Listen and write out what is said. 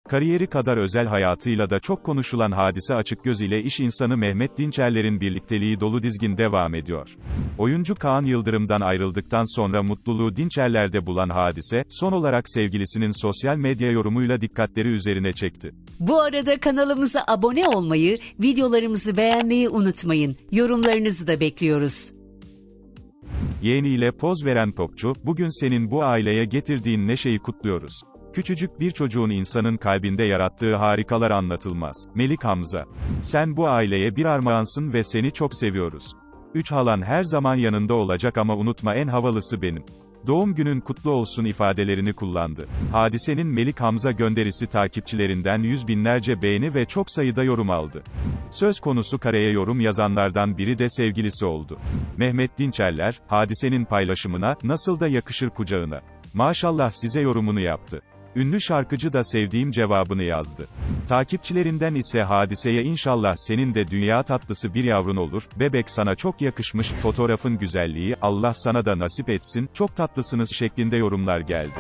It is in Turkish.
Kariyeri kadar özel hayatıyla da çok konuşulan Hadise Açıkgöz ile iş insanı Mehmet Dinçerler'in birlikteliği dolu dizgin devam ediyor. Oyuncu Kaan Yıldırım'dan ayrıldıktan sonra mutluluğu Dinçerler'de bulan Hadise, son olarak sevgilisinin sosyal medya yorumuyla dikkatleri üzerine çekti. Bu arada kanalımıza abone olmayı, videolarımızı beğenmeyi unutmayın. Yorumlarınızı da bekliyoruz. Yeğeniyle poz veren popçu, bugün senin bu aileye getirdiğin neşeyi kutluyoruz. Küçücük bir çocuğun insanın kalbinde yarattığı harikalar anlatılmaz. Melik Hamza. Sen bu aileye bir armağansın ve seni çok seviyoruz. 3 halan her zaman yanında olacak ama unutma en havalısı benim. Doğum günün kutlu olsun ifadelerini kullandı. Hadise'nin Melik Hamza gönderisi takipçilerinden yüz binlerce beğeni ve çok sayıda yorum aldı. Söz konusu kareye yorum yazanlardan biri de sevgilisi oldu. Mehmet Dinçerler, Hadise'nin paylaşımına, nasıl da yakışır kucağına. Maşallah size yorumunu yaptı. Ünlü şarkıcı da sevdiğim cevabını yazdı. Takipçilerinden ise Hadise'ye inşallah senin de dünya tatlısı bir yavrun olur, bebek sana çok yakışmış, fotoğrafın güzelliği, Allah sana da nasip etsin, çok tatlısınız şeklinde yorumlar geldi.